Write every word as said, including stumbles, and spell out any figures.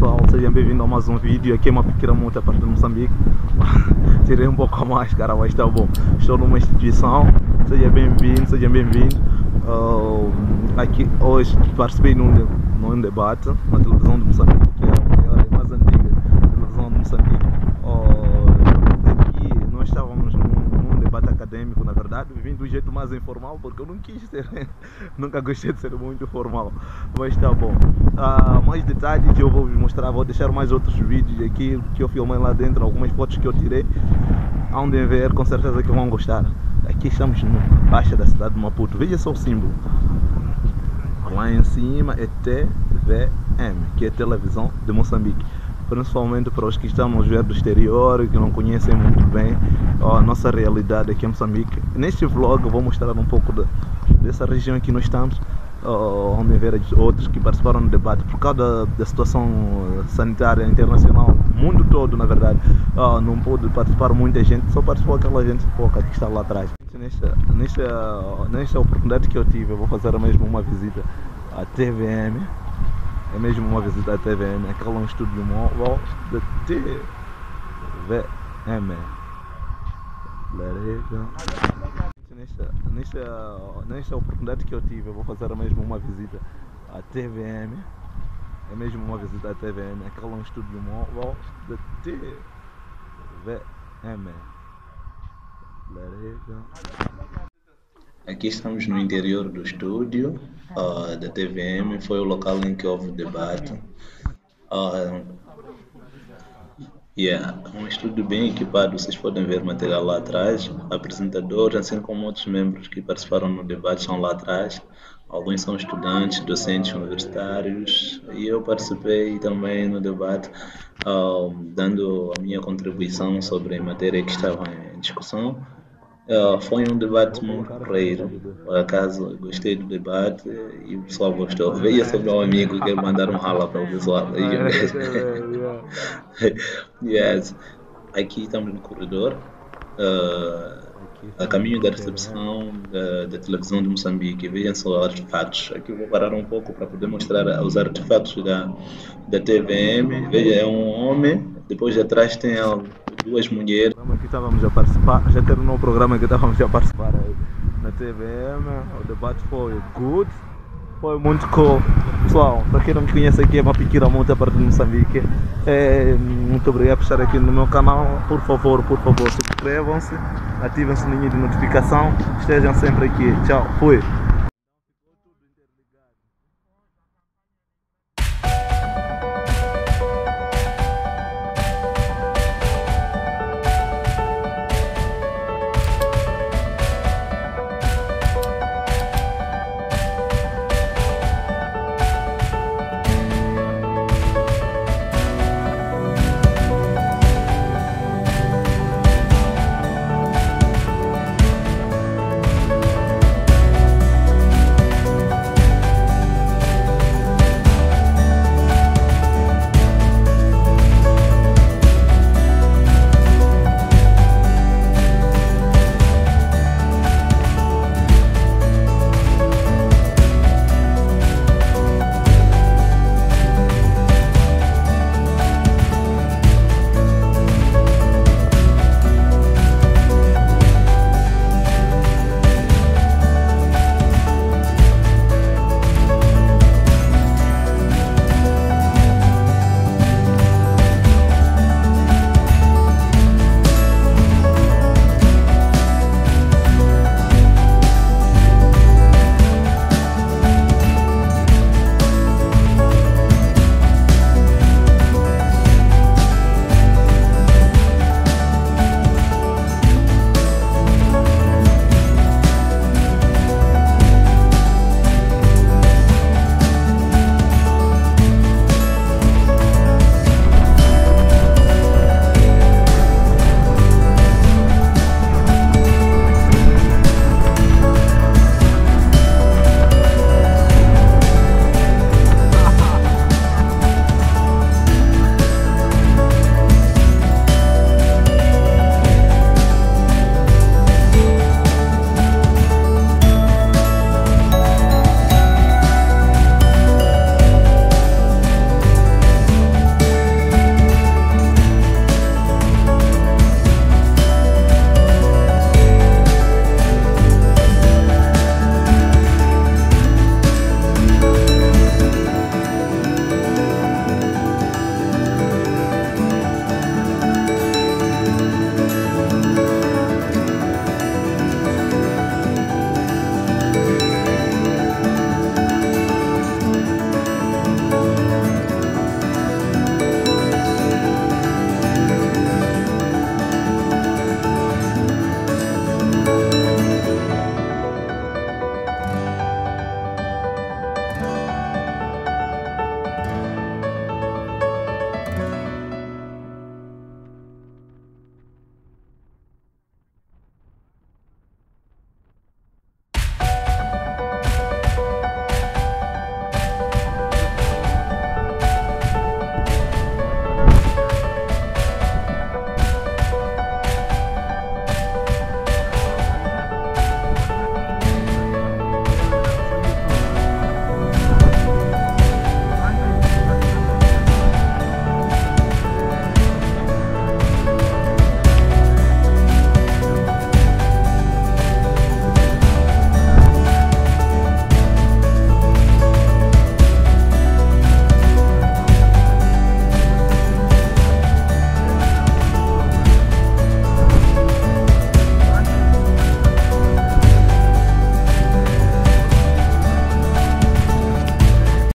pessoal, sejam bem-vindos a mais um vídeo. Aqui é uma pequena monta a partir de Moçambique. Tirei um pouco a máscara, mas está bom. Estou numa instituição, seja bem-vindo, seja bem-vindo. Uh, aqui hoje participei num, num debate na televisão de Moçambique, que é a maior e mais antiga televisão de Moçambique. Uh, aqui nós estávamos num, num debate acadêmico, na verdade, vim do jeito mais informal, porque eu não quis ser, nunca gostei de ser muito formal, mas está bom. Uh, mais detalhes eu vou vos mostrar, vou deixar mais outros vídeos aqui que eu filmei lá dentro, algumas fotos que eu tirei, hão de ver, com certeza que vão gostar. Aqui estamos no baixa da cidade de Maputo, veja só o símbolo, lá em cima é T V M, que é Televisão de Moçambique. Principalmente para os que estão a ver do exterior e que não conhecem muito bem a nossa realidade aqui em Moçambique. Neste vlog eu vou mostrar um pouco de, dessa região que nós estamos. Uh, vamos ver outros que participaram no debate por causa da, da situação sanitária internacional, mundo todo na verdade. Uh, não pôde participar muita gente, só participou aquela gente pouca que está lá atrás. Nesta, nesta, nesta oportunidade que eu tive, eu vou fazer mesmo uma visita à T V M. É mesmo uma visita à T V M, aquele é um estúdio móvel da T V M. Nesta, nesta, nesta oportunidade que eu tive, eu vou fazer mesmo uma visita à T V M. É mesmo uma visita à T V M, aquele é um estúdio móvel da T V M. Aqui estamos no interior do estúdio uh, da T V M, foi o local em que houve debate. Uh, yeah, um estúdio bem equipado, vocês podem ver material lá atrás. Apresentadores, assim como outros membros que participaram no debate, estão lá atrás. Alguns são estudantes, docentes universitários, e eu participei também no debate, uh, dando a minha contribuição sobre a matéria que estava em discussão. Uh, foi um debate muito porreiro, por acaso gostei do debate e o pessoal gostou. Veja sobre o amigo, quero mandar um rala para o pessoal aí mesmo. Yes. Aqui estamos no corredor, uh, a caminho da recepção da, da televisão de Moçambique. Vejam só os artefatos. Aqui eu vou parar um pouco para poder mostrar os artefatos da, da T V M. Veja, é um homem, depois de atrás tem duas mulheres. Aqui estávamos a participar, já terminou o programa que estávamos a participar aí na T V M. O debate foi good, foi muito cool. Pessoal, para quem não me conhece, aqui é uma pequena monta a partir de Moçambique. É, muito obrigado por estar aqui no meu canal. Por favor, por favor, subscrevam-se, ativem o sininho de notificação, estejam sempre aqui. Tchau, fui!